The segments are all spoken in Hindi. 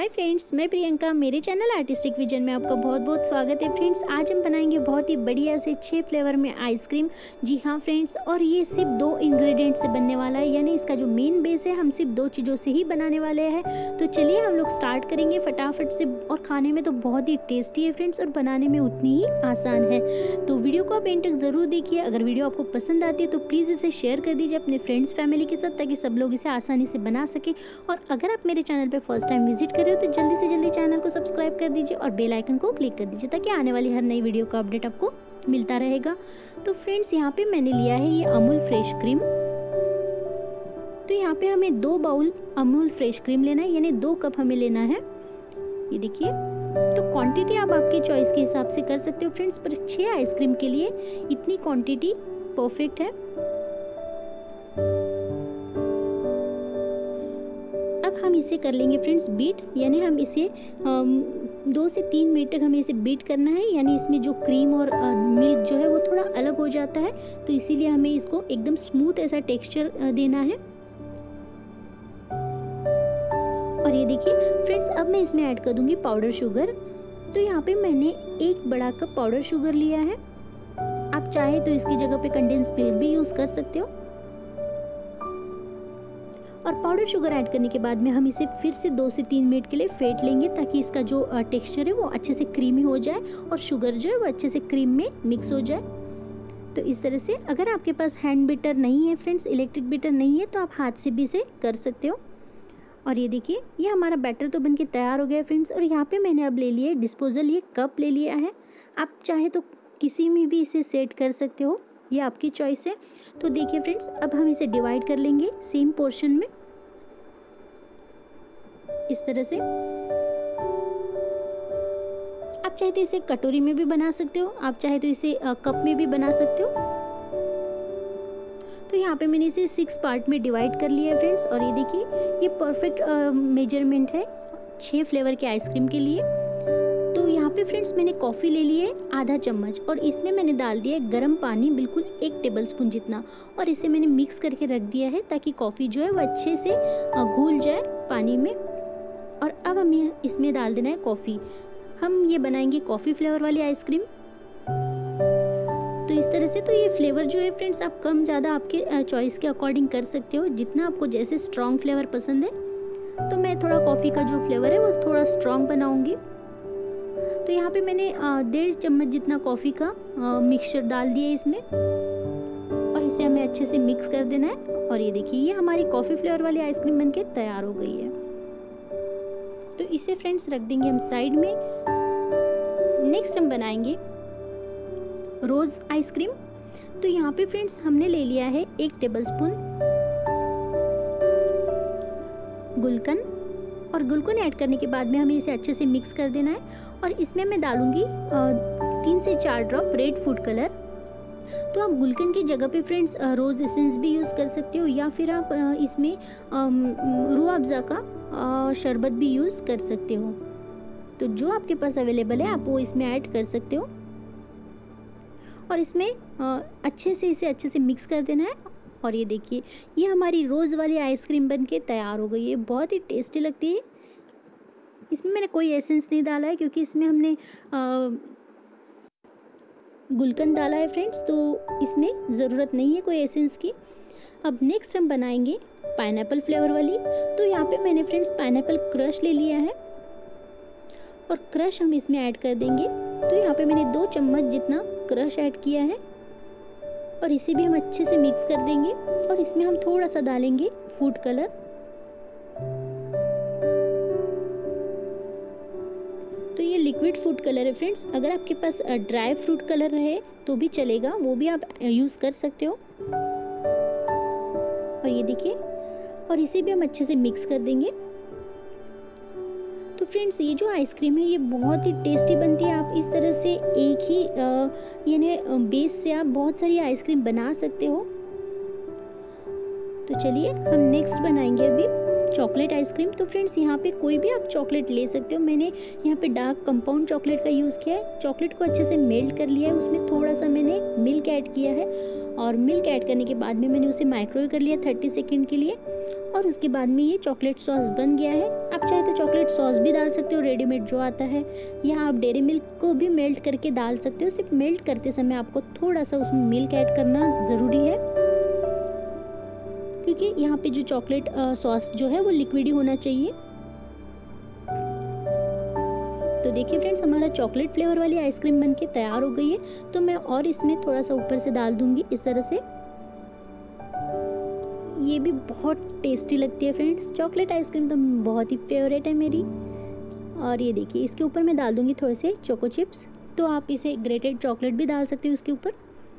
हाय फ्रेंड्स, मैं प्रियंका। मेरे चैनल आर्टिस्टिक विजन में आपका बहुत बहुत स्वागत है। फ्रेंड्स, आज हम बनाएंगे बहुत ही बढ़िया से 6 फ्लेवर में आइसक्रीम। जी हाँ फ्रेंड्स, और ये सिर्फ 2 इंग्रेडिएंट से बनने वाला है, यानी इसका जो मेन बेस है हम सिर्फ 2 चीज़ों से ही बनाने वाले हैं। तो चलिए हम लोग स्टार्ट करेंगे फटाफट से। और खाने में तो बहुत ही टेस्टी है फ्रेंड्स, और बनाने में उतनी ही आसान है। तो वीडियो को आप एंड तक ज़रूर देखिए। अगर वीडियो आपको पसंद आती है तो प्लीज़ इसे शेयर कर दीजिए अपने फ्रेंड्स फैमिली के साथ, ताकि सब लोग इसे आसानी से बना सकें। और अगर आप मेरे चैनल पर फर्स्ट टाइम विजिट कर रहे हो तो जल्दी से जल्दी चैनल को सब्सक्राइब कर दीजिए और बेल आइकन को क्लिक कर दीजिए, ताकि आने वाली हर नई वीडियो का अपडेट आपको मिलता रहेगा। तो फ्रेंड्स, यहाँ पे मैंने लिया है ये अमूल फ्रेश क्रीम। तो यहाँ पे हमें 2 बाउल अमूल फ्रेश क्रीम लेना है, यानी 2 कप हमें लेना है। ये देखिए, तो क्वांटिटी आप आपकी चॉइस के हिसाब से कर सकते हो फ्रेंड्स, पर 6 आइसक्रीम के लिए इतनी क्वांटिटी परफेक्ट है। हम इसे कर लेंगे फ्रेंड्स बीट, यानी हम इसे 2 से 3 मिनट तक हमें इसे बीट करना है। यानी इसमें जो क्रीम और मिल्क जो है वो थोड़ा अलग हो जाता है, तो इसीलिए हमें इसको एकदम स्मूथ ऐसा टेक्सचर देना है। और ये देखिए फ्रेंड्स, अब मैं इसमें ऐड कर दूंगी पाउडर शुगर। तो यहाँ पे मैंने 1 बड़ा कप पाउडर शुगर लिया है। आप चाहे तो इसकी जगह पे कंडेंस मिल्क भी यूज़ कर सकते हो। और पाउडर शुगर ऐड करने के बाद में हम इसे फिर से 2 से 3 मिनट के लिए फेंट लेंगे, ताकि इसका जो टेक्सचर है वो अच्छे से क्रीमी हो जाए और शुगर जो है वो अच्छे से क्रीम में मिक्स हो जाए। तो इस तरह से, अगर आपके पास हैंड बीटर नहीं है फ्रेंड्स, इलेक्ट्रिक बीटर नहीं है, तो आप हाथ से भी इसे कर सकते हो। और ये देखिए, ये हमारा बैटर तो बनके तैयार हो गया है फ्रेंड्स। और यहाँ पे मैंने अब ले लिया है डिस्पोजल, ये कप ले लिया है। आप चाहे तो किसी में भी इसे सेट कर सकते हो, ये आपकी चॉइस है। तो देखिए फ्रेंड्स, अब हम इसे डिवाइड कर लेंगे सेम पोर्शन में, इस तरह से। आप चाहे तो इसे कटोरी में भी बना सकते हो, आप चाहे तो इसे कप में भी बना सकते हो। तो यहाँ पे मैंने इसे 6 पार्ट में डिवाइड कर लिया है फ्रेंड्स। और ये देखिए, ये परफेक्ट मेजरमेंट है 6 फ्लेवर के आइसक्रीम के लिए। तो यहाँ पे फ्रेंड्स मैंने कॉफ़ी ले ली है आधा चम्मच, और इसमें मैंने डाल दिया है गर्म पानी, बिल्कुल 1 टेबलस्पून जितना। और इसे मैंने मिक्स करके रख दिया है, ताकि कॉफ़ी जो है वो अच्छे से घुल जाए पानी में। और अब हमें इसमें डाल देना है कॉफ़ी। हम ये बनाएंगे कॉफ़ी फ्लेवर वाली आइसक्रीम। तो इस तरह से, तो ये फ्लेवर जो है फ्रेंड्स, आप कम ज़्यादा आपके चॉइस के अकॉर्डिंग कर सकते हो, जितना आपको जैसे स्ट्रॉन्ग फ्लेवर पसंद है। तो मैं थोड़ा कॉफ़ी का जो फ्लेवर है वो थोड़ा स्ट्रॉन्ग बनाऊंगी। तो यहाँ पे मैंने 1.5 चम्मच जितना कॉफ़ी का मिक्सचर डाल दिया इसमें, और इसे हमें अच्छे से मिक्स कर देना है। और ये देखिए, ये हमारी कॉफ़ी फ्लेवर वाली आइसक्रीम बनके तैयार हो गई है। तो इसे फ्रेंड्स रख देंगे हम साइड में। नेक्स्ट हम बनाएंगे रोज़ आइसक्रीम। तो यहाँ पे फ्रेंड्स हमने ले लिया है 1 टेबलस्पून गुलकंद, और गुलकंद ऐड करने के बाद में हमें इसे अच्छे से मिक्स कर देना है। और इसमें मैं डालूंगी 3 से 4 ड्रॉप रेड फूड कलर। तो आप गुलकंद की जगह पे फ्रेंड्स रोज़ एसेंस भी यूज़ कर सकते हो, या फिर आप इसमें रूह अफ़ज़ा का शरबत भी यूज़ कर सकते हो। तो जो आपके पास अवेलेबल है आप वो इसमें ऐड कर सकते हो। और इसमें अच्छे से मिक्स कर देना है। और ये देखिए, ये हमारी रोज़ वाली आइसक्रीम बनके तैयार हो गई है। बहुत ही टेस्टी लगती है। इसमें मैंने कोई एसेंस नहीं डाला है, क्योंकि इसमें हमने गुलकंद डाला है फ्रेंड्स, तो इसमें ज़रूरत नहीं है कोई एसेंस की। अब नेक्स्ट हम बनाएंगे पाइनएप्पल फ्लेवर वाली। तो यहाँ पे मैंने फ्रेंड्स पाइनएप्पल क्रश ले लिया है, और क्रश हम इसमें ऐड कर देंगे। तो यहाँ पे मैंने 2 चम्मच जितना क्रश ऐड किया है, और इसे भी हम अच्छे से मिक्स कर देंगे। और इसमें हम थोड़ा सा डालेंगे फूड कलर। तो ये लिक्विड फूड कलर है फ्रेंड्स, अगर आपके पास ड्राई फ्रूट कलर रहे तो भी चलेगा, वो भी आप यूज़ कर सकते हो। और ये देखिए, और इसे भी हम अच्छे से मिक्स कर देंगे। तो फ्रेंड्स, ये जो आइसक्रीम है ये बहुत ही टेस्टी बनती है। आप इस तरह से एक ही यानी बेस से आप बहुत सारी आइसक्रीम बना सकते हो। तो चलिए हम नेक्स्ट बनाएंगे अभी चॉकलेट आइसक्रीम। तो फ्रेंड्स, यहाँ पे कोई भी आप चॉकलेट ले सकते हो। मैंने यहाँ पे डार्क कंपाउंड चॉकलेट का यूज़ किया है। चॉकलेट को अच्छे से मेल्ट कर लिया है, उसमें थोड़ा सा मैंने मिल्क ऐड किया है, और मिल्क ऐड करने के बाद में मैंने उसे माइक्रोवेव कर लिया 30 सेकेंड के लिए। और उसके बाद में ये चॉकलेट सॉस बन गया है। आप चाहे तो चॉकलेट सॉस भी डाल सकते हो, रेडीमेड जो आता है, या आप डेयरी मिल्क को भी मेल्ट करके डाल सकते हो। सिर्फ मेल्ट करते समय आपको थोड़ा सा उसमें मिल्क ऐड करना ज़रूरी है, क्योंकि यहाँ पे जो चॉकलेट सॉस जो है वो लिक्विड ही होना चाहिए। तो देखिए फ्रेंड्स, हमारा चॉकलेट फ्लेवर वाली आइसक्रीम बनके तैयार हो गई है। तो मैं और इसमें थोड़ा सा ऊपर से डाल दूंगी इस तरह से। ये भी बहुत टेस्टी लगती है फ्रेंड्स, चॉकलेट आइसक्रीम तो बहुत ही फेवरेट है मेरी। और ये देखिए, इसके ऊपर मैं डाल दूंगी थोड़े से चोको चिप्स। तो आप इसे ग्रेटेड चॉकलेट भी डाल सकते हो उसके ऊपर।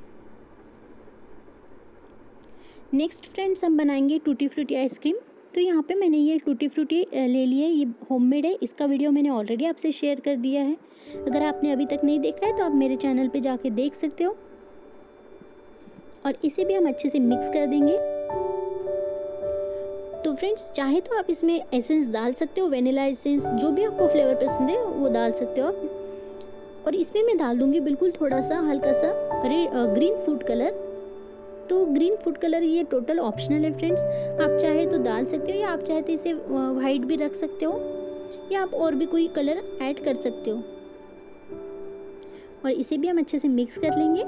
नेक्स्ट फ्रेंड्स, हम बनाएंगे टूटी फ्रूटी आइसक्रीम। तो यहाँ पे मैंने ये टूटी फ्रूटी ले ली है, ये होममेड है। इसका वीडियो मैंने ऑलरेडी आपसे शेयर कर दिया है। अगर आपने अभी तक नहीं देखा है तो आप मेरे चैनल पे जाके देख सकते हो। और इसे भी हम अच्छे से मिक्स कर देंगे। तो फ्रेंड्स, चाहे तो आप इसमें एसेंस डाल सकते हो, वेनिला एसेंस, जो भी आपको फ्लेवर पसंद है वो डाल सकते हो आप। और इसमें मैं डाल दूंगी बिल्कुल थोड़ा सा हल्का सा ग्रीन फूड कलर। तो ग्रीन फूड कलर ये टोटल ऑप्शनल है फ्रेंड्स, आप चाहे तो डाल सकते हो, या आप चाहे तो इसे वाइट भी रख सकते हो, या आप और भी कोई कलर ऐड कर सकते हो। और इसे भी हम अच्छे से मिक्स कर लेंगे।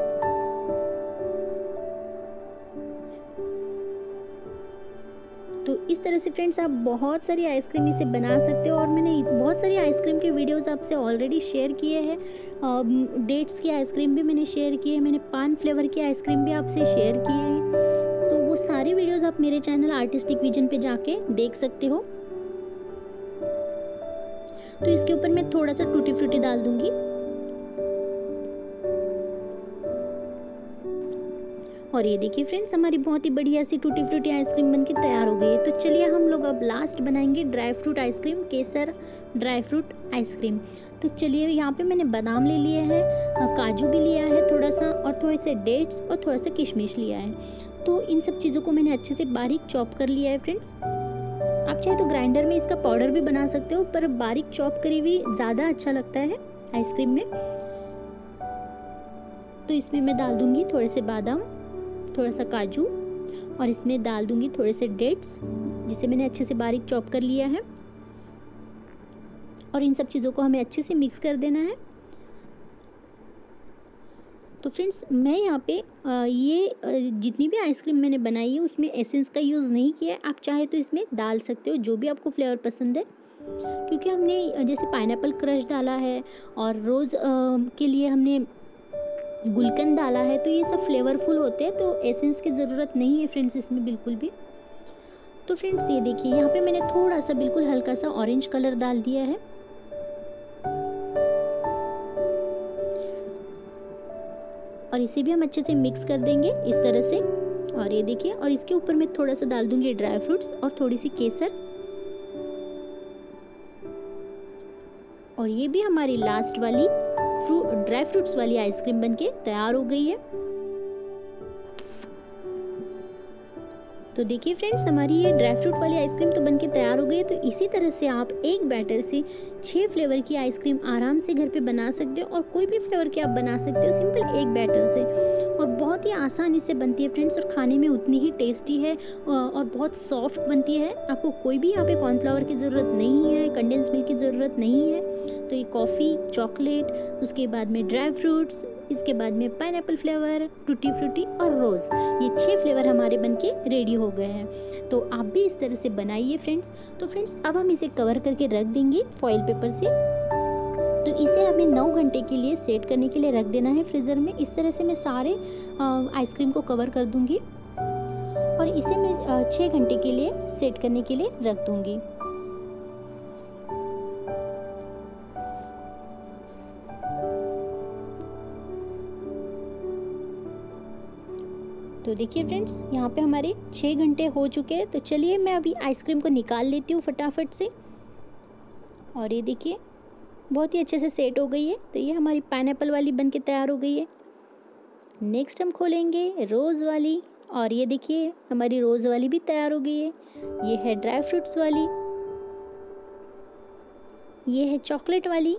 तो इस तरह से फ्रेंड्स आप बहुत सारी आइसक्रीम इसे बना सकते हो। और मैंने बहुत सारी आइसक्रीम के वीडियोस आपसे ऑलरेडी शेयर किए हैं। डेट्स की आइसक्रीम भी मैंने शेयर की है, मैंने पान फ्लेवर की आइसक्रीम भी आपसे शेयर किए हैं। तो वो सारी वीडियोस आप मेरे चैनल आर्टिस्टिक विजन पे जाके देख सकते हो। तो इसके ऊपर मैं थोड़ा सा टूटी फ्रूटी डाल दूंगी। और ये देखिए फ्रेंड्स, हमारी बहुत ही बढ़िया सी टूटी फ्रूटी आइसक्रीम बनके तैयार हो गई है। तो चलिए हम लोग अब लास्ट बनाएंगे ड्राई फ्रूट आइसक्रीम, केसर ड्राई फ्रूट आइसक्रीम। तो चलिए, यहाँ पे मैंने बादाम ले लिए हैं, काजू भी लिया है थोड़ा सा, और थोड़े से डेट्स और थोड़ा सा किशमिश लिया है। तो इन सब चीज़ों को मैंने अच्छे से बारीक चॉप कर लिया है फ्रेंड्स। आप चाहे तो ग्राइंडर में इसका पाउडर भी बना सकते हो, पर बारीक चॉप करी हुई ज़्यादा अच्छा लगता है आइसक्रीम में। तो इसमें मैं डाल दूँगी थोड़े से बादाम, थोड़ा सा काजू, और इसमें डाल दूंगी थोड़े से डेट्स, जिसे मैंने अच्छे से बारीक चॉप कर लिया है। और इन सब चीज़ों को हमें अच्छे से मिक्स कर देना है। तो फ्रेंड्स, मैं यहाँ पे ये जितनी भी आइसक्रीम मैंने बनाई है उसमें एसेंस का यूज़ नहीं किया है। आप चाहे तो इसमें डाल सकते हो जो भी आपको फ्लेवर पसंद है, क्योंकि हमने जैसे पाइनएप्पल क्रश डाला है और रोज़ के लिए हमने गुलकंद डाला है, तो ये सब फ्लेवरफुल होते हैं, तो एसेंस की ज़रूरत नहीं है फ्रेंड्स इसमें बिल्कुल भी। तो फ्रेंड्स, ये देखिए, यहाँ पे मैंने थोड़ा सा बिल्कुल हल्का सा ऑरेंज कलर डाल दिया है। और इसे भी हम अच्छे से मिक्स कर देंगे इस तरह से। और ये देखिए, और इसके ऊपर मैं थोड़ा सा डाल दूंगी ड्राई फ्रूट्स और थोड़ी सी केसर। और ये भी हमारी लास्ट वाली ड्राई फ्रूट्स वाली आइसक्रीम बनके तैयार हो गई है। तो देखिए फ्रेंड्स, हमारी ये ड्राई फ्रूट वाली आइसक्रीम तो बनके तैयार हो गई है। तो इसी तरह से आप एक बैटर से 6 फ्लेवर की आइसक्रीम आराम से घर पे बना सकते हो, और कोई भी फ्लेवर की आप बना सकते हो सिंपल एक बैटर से। और बहुत ही आसानी से बनती है फ्रेंड्स, और खाने में उतनी ही टेस्टी है और बहुत सॉफ्ट बनती है। आपको कोई भी यहाँ पे कॉर्नफ्लावर की ज़रूरत नहीं है, कंडेंस मिल्क की ज़रूरत नहीं है। तो ये कॉफ़ी, चॉकलेट, उसके बाद में ड्राई फ्रूट्स, इसके बाद में पाइनएप्पल फ्लेवर, टूटी फ्रूटी और रोज़, ये 6 फ्लेवर हमारे बनके रेडी हो गए हैं। तो आप भी इस तरह से बनाइए फ्रेंड्स। तो फ्रेंड्स, अब हम इसे कवर करके रख देंगे फॉइल पेपर से। तो इसे हमें 9 घंटे के लिए सेट करने के लिए रख देना है फ्रीज़र में। इस तरह से मैं सारे आइसक्रीम को कवर कर दूंगी, और इसे मैं 6 घंटे के लिए सेट करने के लिए रख दूंगी। तो देखिए फ्रेंड्स, यहाँ पे हमारे 6 घंटे हो चुके हैं। तो चलिए, मैं अभी आइसक्रीम को निकाल लेती हूँ फटाफट से। और ये देखिए, बहुत ही अच्छे से सेट हो गई है। तो ये हमारी पाइनएप्पल वाली बनके तैयार हो गई है। नेक्स्ट हम खोलेंगे रोज़ वाली, और ये देखिए हमारी रोज़ वाली भी तैयार हो गई है। ये है ड्राई फ्रूट्स वाली, ये है चॉकलेट वाली,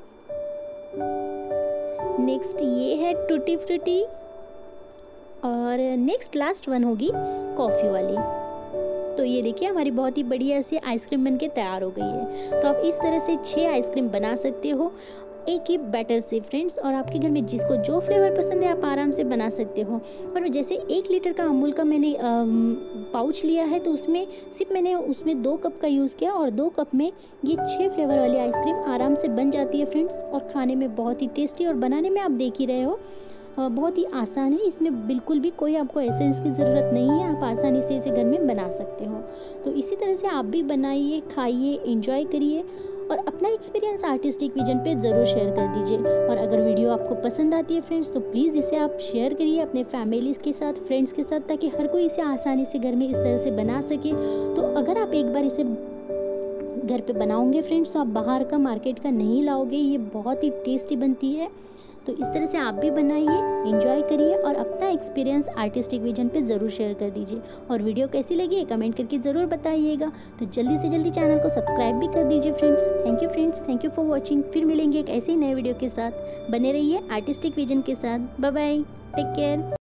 नेक्स्ट ये है टूटी फ्रूटी, और नेक्स्ट लास्ट वन होगी कॉफ़ी वाली। तो ये देखिए हमारी बहुत ही बढ़िया सी आइसक्रीम बनके तैयार हो गई है। तो आप इस तरह से 6 आइसक्रीम बना सकते हो एक ही बैटर से फ्रेंड्स, और आपके घर में जिसको जो फ्लेवर पसंद है आप आराम से बना सकते हो। और जैसे 1 लीटर का अमूल का मैंने पाउच लिया है, तो उसमें सिर्फ मैंने उसमें 2 कप का यूज़ किया और 2 कप में ये 6 फ्लेवर वाली आइसक्रीम आराम से बन जाती है फ्रेंड्स। और खाने में बहुत ही टेस्टी, और बनाने में आप देख ही रहे हो बहुत ही आसान है। इसमें बिल्कुल भी कोई आपको एसेंस की ज़रूरत नहीं है, आप आसानी से इसे घर में बना सकते हो। तो इसी तरह से आप भी बनाइए, खाइए, एंजॉय करिए और अपना एक्सपीरियंस आर्टिस्टिक विजन पे ज़रूर शेयर कर दीजिए। और अगर वीडियो आपको पसंद आती है फ्रेंड्स, तो प्लीज़ इसे आप शेयर करिए अपने फैमिली के साथ, फ्रेंड्स के साथ, ताकि हर कोई इसे आसानी से घर में इस तरह से बना सके। तो अगर आप एक बार इसे घर पे बनाओगे फ्रेंड्स, तो आप बाहर का मार्केट का नहीं लाओगे, ये बहुत ही टेस्टी बनती है। तो इस तरह से आप भी बनाइए, एंजॉय करिए और अपना एक्सपीरियंस आर्टिस्टिक विजन पे ज़रूर शेयर कर दीजिए। और वीडियो कैसी लगी कमेंट करके ज़रूर बताइएगा। तो जल्दी से जल्दी चैनल को सब्सक्राइब भी कर दीजिए friends. Thank you friends, thank you for watching. फिर मिलेंगे एक ऐसे ही नए वीडियो के साथ। बने रहिए आर्टिस्टिक विजन के साथ। Bye bye, take care.